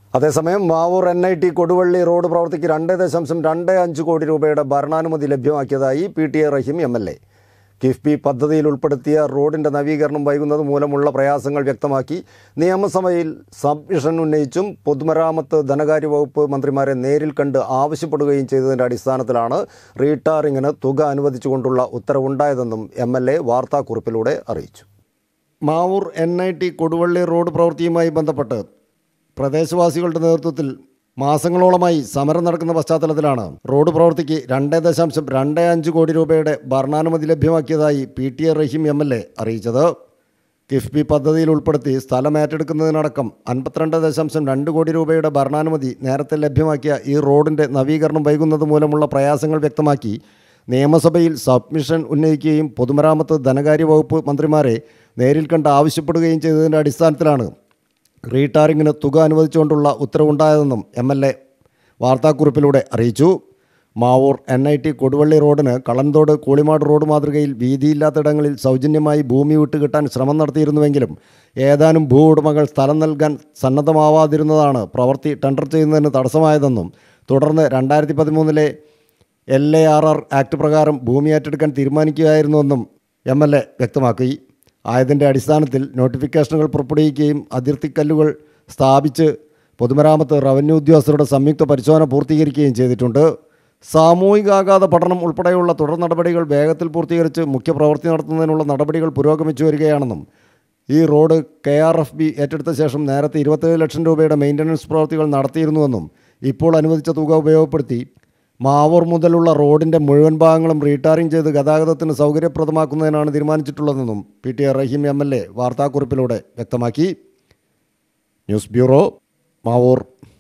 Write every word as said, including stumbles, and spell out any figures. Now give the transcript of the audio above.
അതേസമയം Mavoor N I T Koduvally road പ്രവൃത്തിക്ക് രണ്ട് ദശാംശം രണ്ട് അഞ്ച് കോടി രൂപയുടെ ഭരണാനുമതി ലഭ്യമാക്കിയതായി P T A Raheem M L A. KIIFB പദ്ധതിയിൽ ഉൾപ്പെടുത്തിയ റോഡിൻ്റെ നവീകരണം വൈകുന്നത് മൂലമുള്ള പ്രയാസങ്ങൾ വ്യക്തമാക്കി നിയമസഭയിൽ സബ്മിഷൻ ഉന്നയിച്ചും പൊതുമരാമത്ത് ധനകാര്യ വകുപ്പ് മന്ത്രിമാരെ നേരിൽ കണ്ട് ആവശ്യപ്പെടുകയും ചെയ്തതിൻ്റെ അടിസ്ഥാനത്തിലാണ് റീടാറിങ്ങിന് തുക അനുവദിച്ചുകൊണ്ടുള്ള ഉത്തരവുണ്ടായതെന്നും എം എൽ എ വാർത്താക്കുറിപ്പിലൂടെ അറിയിച്ചു. Mavoor N I T Koduvally road പ്രവൃത്തിയുമായി ബന്ധപ്പെട്ട് പ്രദേശവാസികളുടെ നേതൃത്വത്തിൽ മാസങ്ങളോളമായി സമരം നടക്കുന്ന പശ്ചാത്തലത്തിലാണ് റോഡ് പ്രവൃത്തിക്ക് രണ്ട് ദശാംശം രണ്ട് അഞ്ച് കോടി രൂപയുടെ ഭരണാനുമതി ലഭ്യമാക്കിയതായി P T A Raheem M L A അറിയിച്ചത്. കിഫ്ബി പദ്ധതിയിൽ ഉൾപ്പെടുത്തി സ്ഥലം ഏറ്റെടുക്കുന്നതിനടക്കം അൻപത്തിരണ്ട് ദശാംശം രണ്ട് കോടി രൂപയുടെ ഭരണാനുമതി നേരത്തെ ലഭ്യമാക്കിയ ഈ റോഡിൻ്റെ നവീകരണം വൈകുന്നത് മൂലമുള്ള പ്രയാസങ്ങൾ വ്യക്തമാക്കി നിയമസഭയിൽ സബ്മിഷൻ ഉന്നയിക്കുകയും പൊതുമരാമത്ത് ധനകാര്യ വകുപ്പ് മന്ത്രിമാരെ നേരിൽ കണ്ട് ആവശ്യപ്പെടുകയും ചെയ്തതിൻ്റെ അടിസ്ഥാനത്തിലാണ് റീടാറിങ്ങിന് തുക അനുവദിച്ചുകൊണ്ടുള്ള ഉത്തരവുണ്ടായതെന്നും എം എൽ എ വാർത്താക്കുറിപ്പിലൂടെ അറിയിച്ചു. Mavoor N I T Koduvally റോഡിന് കളന്തോട് കൂളിമാട് റോഡ് മാതൃകയിൽ വീതിയില്ലാത്തിടങ്ങളിൽ സൗജന്യമായി ഭൂമി വിട്ടുകിട്ടാൻ ശ്രമം നടത്തിയിരുന്നുവെങ്കിലും ഏതാനും ഭൂ ഉടമകൾ സ്ഥലം നൽകാൻ സന്നദ്ധമാവാതിരുന്നതാണ് പ്രവൃത്തി ടെൻഡർ ചെയ്യുന്നതിന് തടസ്സമായതെന്നും തുടർന്ന് രണ്ടായിരത്തി പതിമൂന്നിലെ L A R R act പ്രകാരം ഭൂമി ഏറ്റെടുക്കാൻ തീരുമാനിക്കുകയായിരുന്നുവെന്നും എം എൽ എ വ്യക്തമാക്കി. ആയതിൻ്റെ അടിസ്ഥാനത്തിൽ നോട്ടിഫിക്കേഷനുകൾ പുറപ്പെടുവിക്കുകയും അതിർത്തിക്കല്ലുകൾ സ്ഥാപിച്ച് പൊതുമരാമത്ത് റവന്യൂ ഉദ്യോഗസ്ഥരുടെ സംയുക്ത പരിശോധന പൂർത്തീകരിക്കുകയും ചെയ്തിട്ടുണ്ട്. സാമൂഹികാഘാത പഠനം ഉൾപ്പെടെയുള്ള തുടർ നടപടികൾ വേഗത്തിൽ പൂർത്തീകരിച്ച് മുഖ്യ പ്രവൃത്തി നടത്തുന്നതിനുള്ള നടപടികൾ പുരോഗമിച്ചു വരികയാണെന്നും ഈ road K R F B ഏറ്റെടുത്ത ശേഷം നേരത്തെ ഇരുപത്തേഴ് ലക്ഷം രൂപയുടെ മെയിൻ്റനൻസ് പ്രവൃത്തികൾ നടത്തിയിരുന്നുവെന്നും ഇപ്പോൾ അനുവദിച്ച തുക ഉപയോഗപ്പെടുത്തി മാവൂർ മുതലുള്ള റോഡിൻ്റെ മുഴുവൻ ഭാഗങ്ങളും റീടാറിംഗ് ചെയ്ത് ഗതാഗതത്തിന് സൗകര്യപ്രദമാക്കുന്നതിനാണ് തീരുമാനിച്ചിട്ടുള്ളതെന്നും P T A Raheem M L A വാർത്താക്കുറിപ്പിലൂടെ വ്യക്തമാക്കി. News bureau, Mavoor.